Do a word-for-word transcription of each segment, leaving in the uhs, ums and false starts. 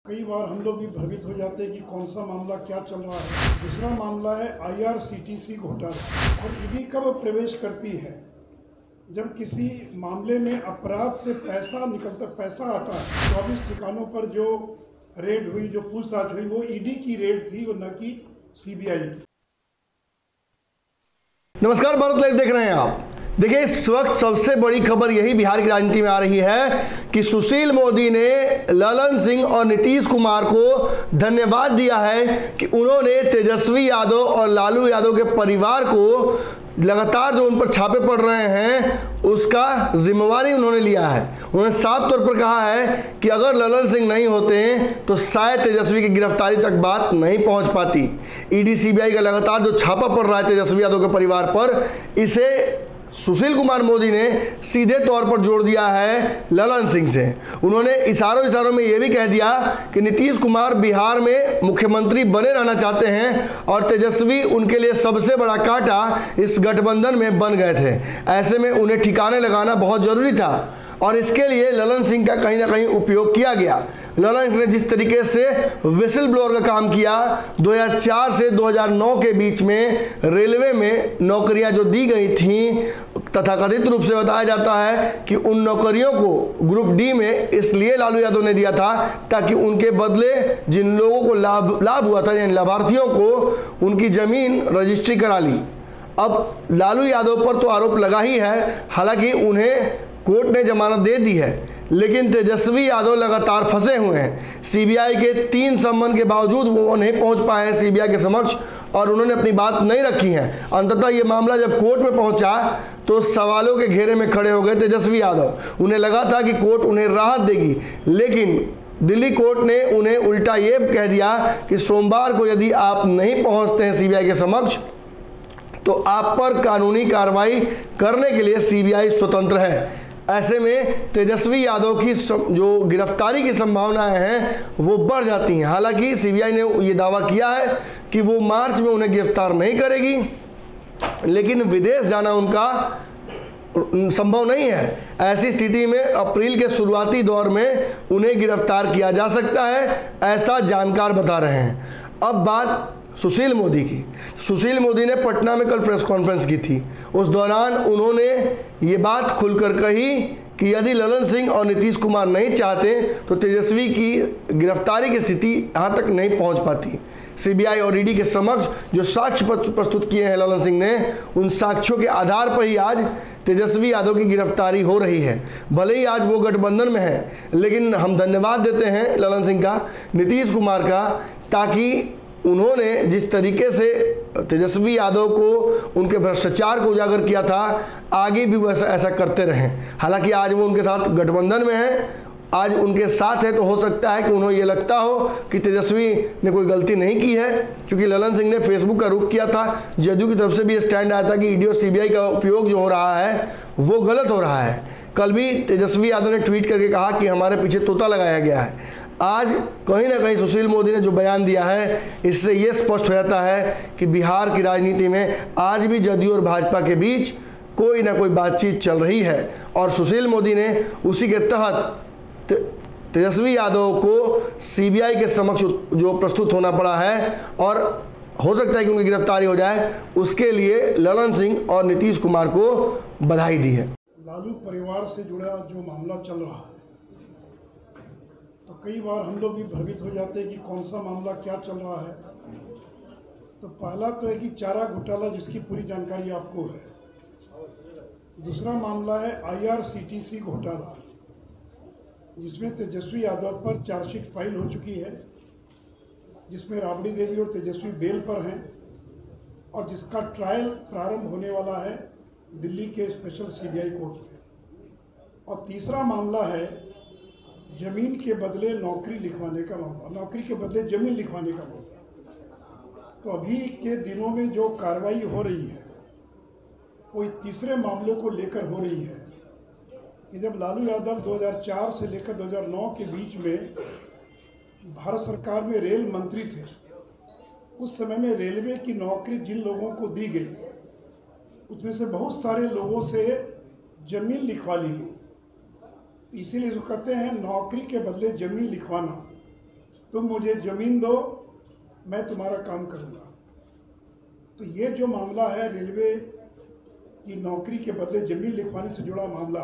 कई बार हम लोग भी भ्रमित हो जाते हैं कि कौन सा मामला क्या चल रहा है। दूसरा मामला है आईआरसीटीसी घोटाला। और ईडी कब प्रवेश करती है? जब किसी मामले में अपराध से पैसा निकलता पैसा आता है। चौबीस ठिकानों पर जो रेड हुई, जो पूछताछ हुई, वो ईडी की रेड थी और न कि सीबीआई की। नमस्कार, भारत लाइव देख रहे हैं आप। देखिए, इस वक्त सबसे बड़ी खबर यही बिहार की राजनीति में आ रही है कि सुशील मोदी ने ललन सिंह और नीतीश कुमार को धन्यवाद दिया है कि उन्होंने तेजस्वी यादव और लालू यादव के परिवार को लगातार जो उन पर छापे पड़ रहे हैं उसका जिम्मेवारी उन्होंने लिया है। उन्होंने साफ तौर पर कहा है कि अगर ललन सिंह नहीं होते तो शायद तेजस्वी की गिरफ्तारी तक बात नहीं पहुंच पाती। ईडी सीबीआई का लगातार जो छापा पड़ रहा है तेजस्वी यादव के परिवार पर, इसे सुशील कुमार मोदी ने सीधे तौर पर जोड़ दिया है ललन सिंह से। उन्होंने इशारों इशारों में यह भी कह दिया कि नीतीश कुमार बिहार में मुख्यमंत्री बने रहना चाहते हैं और तेजस्वी उनके लिए सबसे बड़ा कांटा इस गठबंधन में बन गए थे। ऐसे में उन्हें ठिकाने लगाना बहुत जरूरी था और इसके लिए ललन सिंह का कहीं ना कहीं उपयोग किया गया। ललन सिंह ने जिस तरीके से विसिल ब्लोअर का काम किया, दो हज़ार चार से दो हज़ार नौ के बीच में रेलवे में नौकरियां जो दी गई थीं, तथाकथित रूप से बताया जाता है कि उन नौकरियों को ग्रुप डी में इसलिए लालू यादव ने दिया था ताकि उनके बदले जिन लोगों को लाभ लाभ हुआ था, यानी लाभार्थियों को उनकी जमीन रजिस्ट्री करा ली। अब लालू यादव पर तो आरोप लगा ही है, हालांकि उन्हें कोर्ट ने जमानत दे दी है, लेकिन तेजस्वी यादव लगातार फंसे हुए हैं। सीबीआई के तीन सम्मन के बावजूद वो नहीं पहुंच पाए हैं सीबीआई के समक्ष और उन्होंने अपनी बात नहीं रखी है। अंततः ये मामला जब कोर्ट में पहुंचा तो सवालों के घेरे में खड़े हो गए तेजस्वी यादव। उन्हें लगा था कि कोर्ट उन्हें राहत देगी, लेकिन दिल्ली कोर्ट ने उन्हें उल्टा ये कह दिया कि सोमवार को यदि आप नहीं पहुंचते हैं सीबीआई के समक्ष तो आप पर कानूनी कार्रवाई करने के लिए सीबीआई स्वतंत्र है। ऐसे में तेजस्वी यादव की जो गिरफ्तारी की संभावनाएं हैं वो बढ़ जाती हैं। हालांकि सीबीआई ने ये दावा किया है कि वो मार्च में उन्हें गिरफ्तार नहीं करेगी, लेकिन विदेश जाना उनका संभव नहीं है। ऐसी स्थिति में अप्रैल के शुरुआती दौर में उन्हें गिरफ्तार किया जा सकता है, ऐसा जानकार बता रहे हैं। अब बात सुशील मोदी की। सुशील मोदी ने पटना में कल प्रेस कॉन्फ्रेंस की थी। उस दौरान उन्होंने ये बात खुलकर कही कि यदि ललन सिंह और नीतीश कुमार नहीं चाहते तो तेजस्वी की गिरफ्तारी की स्थिति यहाँ तक नहीं पहुँच पाती। सीबीआई और ईडी के समक्ष जो साक्ष्य प्रस्तुत किए हैं ललन सिंह ने, उन साक्ष्यों के आधार पर ही आज तेजस्वी यादव की गिरफ्तारी हो रही है। भले ही आज वो गठबंधन में है, लेकिन हम धन्यवाद देते हैं ललन सिंह का, नीतीश कुमार का, ताकि उन्होंने जिस तरीके से तेजस्वी यादव को उनके भ्रष्टाचार को उजागर किया था, आगे भी वैसा ऐसा करते रहें। हालांकि आज वो उनके साथ गठबंधन में है, आज उनके साथ है, तो हो सकता है कि उन्हें ये लगता हो कि तेजस्वी ने कोई गलती नहीं की है, क्योंकि ललन सिंह ने फेसबुक का रुख किया था। जदयू की तरफ से भी स्टैंड आया था कि ईडी और सीबीआई का उपयोग जो हो रहा है वो गलत हो रहा है। कल भी तेजस्वी यादव ने ट्वीट करके कहा कि हमारे पीछे तोता लगाया गया है। आज कहीं ना कहीं सुशील मोदी ने जो बयान दिया है, इससे ये स्पष्ट हो जाता है कि बिहार की राजनीति में आज भी जदयू और भाजपा के बीच कोई ना कोई बातचीत चल रही है और सुशील मोदी ने उसी के तहत तेजस्वी यादव को सीबीआई के समक्ष जो प्रस्तुत होना पड़ा है और हो सकता है कि उनकी गिरफ्तारी हो जाए, उसके लिए ललन सिंह और नीतीश कुमार को बधाई दी है। लालू परिवार से जुड़ा जो मामला चल रहा है, तो कई बार हम लोग भी भ्रमित हो जाते हैं कि कौन सा मामला क्या चल रहा है। तो पहला तो है कि चारा घोटाला, जिसकी पूरी जानकारी आपको है। दूसरा मामला है आईआरसीटीसी घोटाला, जिसमें तेजस्वी यादव पर चार्जशीट फाइल हो चुकी है, जिसमें राबड़ी देवी और तेजस्वी बेल पर हैं और जिसका ट्रायल प्रारंभ होने वाला है दिल्ली के स्पेशल सीबीआई कोर्ट में। और तीसरा मामला है जमीन के बदले नौकरी लिखवाने का मामला, नौकरी के बदले जमीन लिखवाने का मामला। तो अभी के दिनों में जो कार्रवाई हो रही है वो तीसरे मामले को लेकर हो रही है कि जब लालू यादव दो हज़ार चार से लेकर दो हज़ार नौ के बीच में भारत सरकार में रेल मंत्री थे, उस समय में रेलवे की नौकरी जिन लोगों को दी गई उसमें से बहुत सारे लोगों से जमीन लिखवा ली गई। इसीलिए जो कहते हैं नौकरी के बदले जमीन लिखवाना, तुम मुझे ज़मीन दो, मैं तुम्हारा काम करूँगा। तो ये जो मामला है रेलवे की नौकरी के बदले ज़मीन लिखवाने से जुड़ा मामला,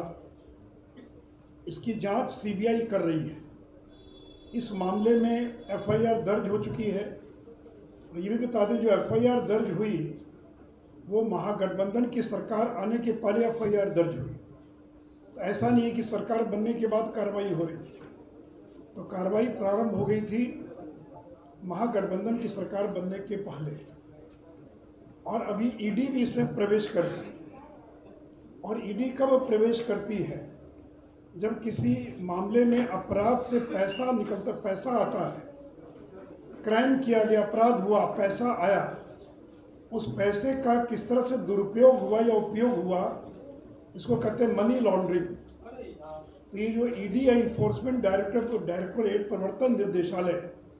इसकी जांच सीबीआई कर रही है। इस मामले में एफआईआर दर्ज हो चुकी है। और ये भी बता दें, जो एफआईआर दर्ज हुई वो महागठबंधन की सरकार आने के पहले एफआईआर दर्ज हुई। तो ऐसा नहीं है कि सरकार बनने के बाद कार्रवाई हो रही। तो कार्रवाई प्रारंभ हो गई थी महागठबंधन की सरकार बनने के पहले, और अभी ईडी भी इसमें प्रवेश कर रही है। और ईडी कब प्रवेश करती है? जब किसी मामले में अपराध से पैसा निकलता, पैसा आता है, क्राइम किया गया, अपराध हुआ, पैसा आया, उस पैसे का किस तरह से दुरुपयोग हुआ या उपयोग हुआ, इसको कहते हैं मनी लॉन्ड्रिंग। तो ये जो ईडी या इन्फोर्समेंट डायरेक्टर डायरेक्टोरेट प्रवर्तन निर्देशालय,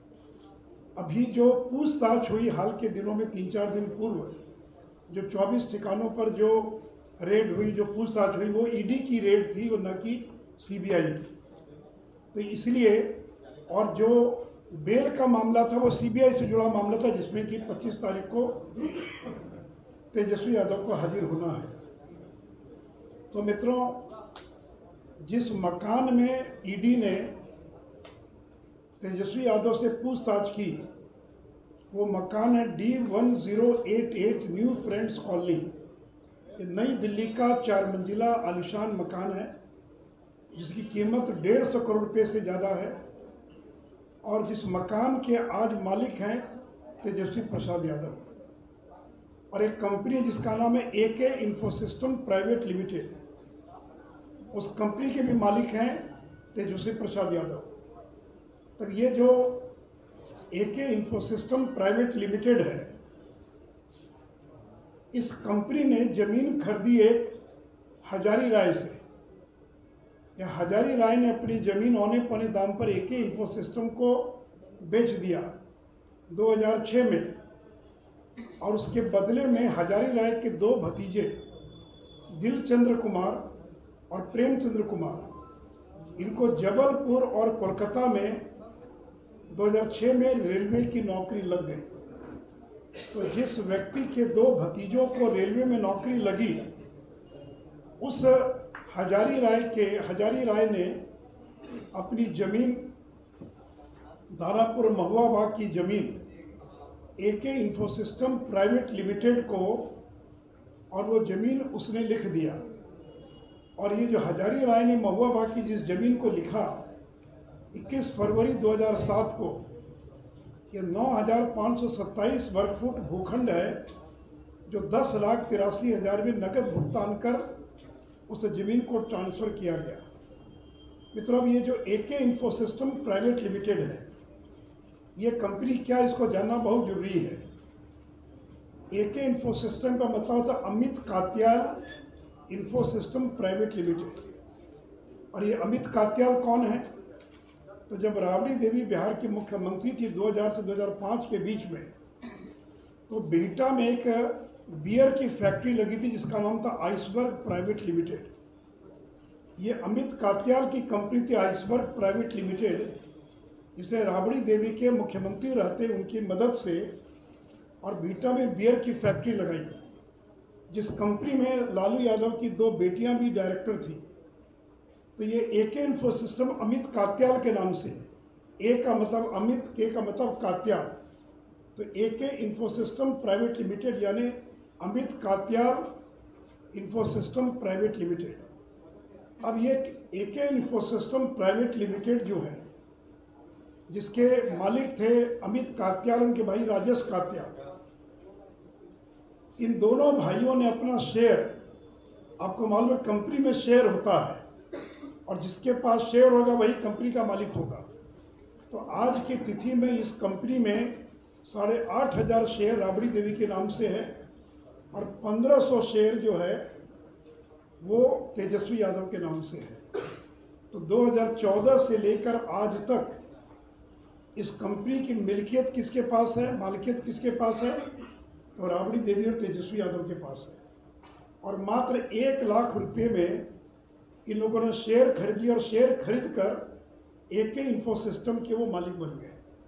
अभी जो पूछताछ हुई हाल के दिनों में, तीन चार दिन पूर्व, जो चौबीस ठिकानों पर जो रेड हुई, जो पूछताछ हुई, वो ईडी की रेड थी और न कि सीबीआई की। तो इसलिए, और जो बेल का मामला था वो सीबीआई से जुड़ा मामला था, जिसमें कि पच्चीस तारीख को तेजस्वी यादव को हाजिर होना है। तो मित्रों, जिस मकान में ईडी ने तेजस्वी यादव से पूछताछ की, वो मकान है D one zero eight eight New Friends Colony. ये नई दिल्ली का चार मंजिला आलिशान मकान है, जिसकी कीमत डेढ़ सौ करोड़ रुपये से ज़्यादा है। और जिस मकान के आज मालिक हैं तेजस्वी प्रसाद यादव, और एक कंपनी जिसका नाम है एके इन्फोसिस्टम प्राइवेट लिमिटेड, उस कंपनी के भी मालिक हैं तेजस्वी प्रसाद यादव। तब ये जो एके इन्फोसिस्टम प्राइवेट लिमिटेड है, इस कंपनी ने जमीन खरीदी एक हजारी राय से। या हजारी राय ने अपनी जमीन औने पौने दाम पर एके इन्फोसिस्टम को बेच दिया दो हज़ार छह में, और उसके बदले में हजारी राय के दो भतीजे दिलचंद्र कुमार और प्रेमचंद्र कुमार, इनको जबलपुर और कोलकाता में दो हज़ार छह में रेलवे की नौकरी लग गई। तो जिस व्यक्ति के दो भतीजों को रेलवे में नौकरी लगी, उस हजारी राय के हजारी राय ने अपनी जमीन, दानापुर महुआ बाग की जमीन एके इन्फोसिस्टम प्राइवेट लिमिटेड को, और वो ज़मीन उसने लिख दिया। और ये जो हजारी राय ने महुआ बाग की जिस ज़मीन को लिखा, इक्कीस फरवरी दो हज़ार सात को, ये नौ हज़ार पाँच सौ सत्ताईस वर्ग फुट भूखंड है, जो दस लाख तिरासी हज़ार में नकद भुगतान कर उस ज़मीन को ट्रांसफ़र किया गया। मित्रों, अब ये जो एके इन्फोसिस्टम प्राइवेट लिमिटेड है, ये कंपनी क्या, इसको जानना बहुत जरूरी है। एके इन्फोसिस्टम का मतलब होता है Amit Katyal Infosystem Private Limited. और ये अमित कात्याल कौन है? तो जब राबड़ी देवी बिहार की मुख्यमंत्री थी दो हज़ार से दो हज़ार पाँच के बीच में, तो बिहटा में एक बियर की फैक्ट्री लगी थी जिसका नाम था आइसबर्ग प्राइवेट लिमिटेड। ये अमित कात्याल की कंपनी थी आइसबर्ग प्राइवेट लिमिटेड, जिसे राबड़ी देवी के मुख्यमंत्री रहते उनकी मदद से और बिहटा में बियर की फैक्ट्री लगाई, जिस कंपनी में लालू यादव की दो बेटियां भी डायरेक्टर थी। तो ये एके इन्फोसिस्टम अमित कात्याल के नाम से, ए का मतलब अमित, के का मतलब कात्याल, तो एके इन्फोसिस्टम प्राइवेट लिमिटेड यानी Amit Katyal Infosystem Private Limited. अब ये एके इन्फोसिस्टम प्राइवेट लिमिटेड जो है, जिसके मालिक थे अमित कात्याल, उनके भाई राजेश कात्याल, इन दोनों भाइयों ने अपना शेयर, आपको मालूम है कंपनी में शेयर होता है, और जिसके पास शेयर होगा वही कंपनी का मालिक होगा। तो आज की तिथि में इस कंपनी में साढ़े आठ हज़ार शेयर राबड़ी देवी के नाम से है, और पंद्रह सौ शेयर जो है वो तेजस्वी यादव के नाम से है। तो दो हज़ार चौदह से लेकर आज तक इस कंपनी की मिल्कियत किसके पास है, मालिकियत किसके पास है? तो राबड़ी देवी और तेजस्वी यादव के पास है। और मात्र एक लाख रुपए में इन लोगों ने शेयर खरीदी, और शेयर खरीद कर एके इन्फोसिस्टम के वो मालिक बन गए।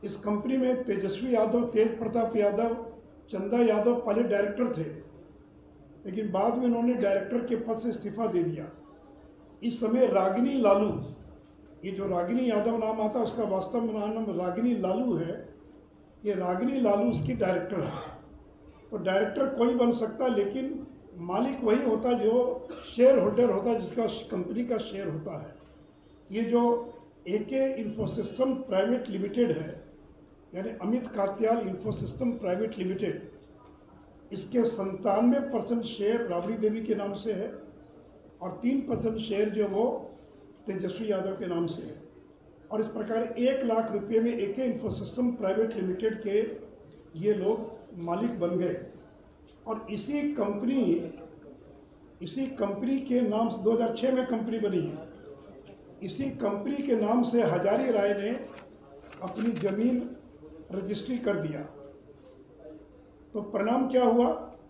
इस कंपनी में तेजस्वी यादव, तेज प्रताप यादव, चंदा यादव पहले डायरेक्टर थे, लेकिन बाद में उन्होंने डायरेक्टर के पद से इस्तीफा दे दिया। इस समय रागिनी लालू, ये जो रागिनी यादव नाम आता है उसका वास्तव में नाम रागिनी लालू है, ये रागिनी लालू उसकी डायरेक्टर है। तो डायरेक्टर कोई बन सकता है, लेकिन मालिक वही होता है जो शेयर होल्डर होता है, जिसका कंपनी का शेयर होता है। ये जो एके इन्फोसिस्टम प्राइवेट लिमिटेड है, यानी Amit Katyal Infosystem Private Limited, इसके संतानवे परसेंट शेयर राबड़ी देवी के नाम से है और तीन परसेंट शेयर जो वो तेजस्वी यादव के नाम से है। और इस प्रकार एक लाख रुपए में एके इन्फोसिस्टम प्राइवेट लिमिटेड के ये लोग मालिक बन गए। और इसी कंपनी इसी कंपनी के नाम से दो हज़ार छह में कंपनी बनी है। इसी कंपनी के नाम से हजारी राय ने अपनी ज़मीन रजिस्ट्री कर दिया। तो परिणाम क्या हुआ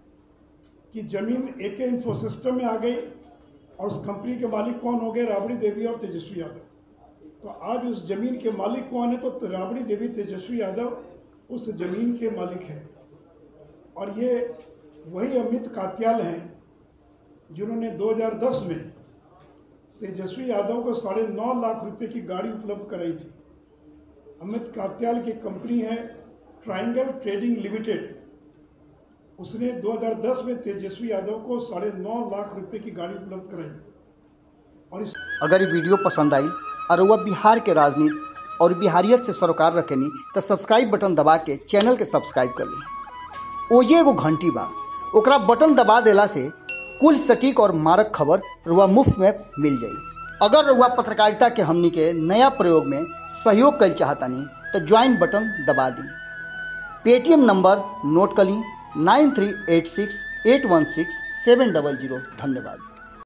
कि ज़मीन एके इन्फोसिस्टम में आ गई और उस कंपनी के मालिक कौन हो गए? राबड़ी देवी और तेजस्वी यादव। तो आज उस ज़मीन के मालिक कौन है? तो राबड़ी देवी, तेजस्वी यादव उस ज़मीन के मालिक हैं। और ये वही अमित कात्याल हैं जिन्होंने दो हज़ार दस में तेजस्वी यादव को साढ़े नौ लाख रुपए की गाड़ी उपलब्ध कराई थी। अमित कात्याल की कंपनी है ट्रायंगल ट्रेडिंग लिमिटेड, उसने दो हज़ार दस में तेजस्वी यादव को साढ़े नौ लाख रुपए की गाड़ी उपलब्ध कराई। और इस अगर ये वीडियो पसंद आई और वह बिहार के राजनीति और बिहारियत से सरोकार रखेनी तो सब्सक्राइब बटन दबा के चैनल के सब्सक्राइब कर ली। ओजे एगो घंटी बा, ओकरा बटन दबा देला से कुल सटीक और मारक खबर रुआ मुफ्त में मिल जाई। अगर रुआ पत्रकारिता के हमनी के नया प्रयोग में सहयोग कर चाहतानी तो ज्वाइन बटन दबा दी। पेटीएम नंबर नोट कर ली nine three eight six eight one six seven double zero. धन्यवाद।